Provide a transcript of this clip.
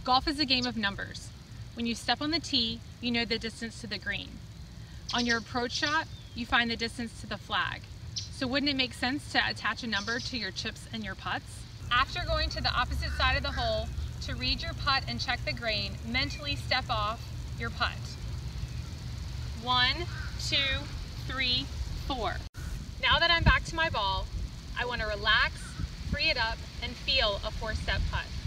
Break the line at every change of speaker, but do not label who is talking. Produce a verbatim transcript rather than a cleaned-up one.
Golf is a game of numbers. When you step on the tee, you know the distance to the green. On your approach shot, you find the distance to the flag. So wouldn't it make sense to attach a number to your chips and your putts? After going to the opposite side of the hole to read your putt and check the grain, mentally step off your putt. One, two, three, four. Now that I'm back to my ball, I want to relax, free it up, and feel a four-step putt.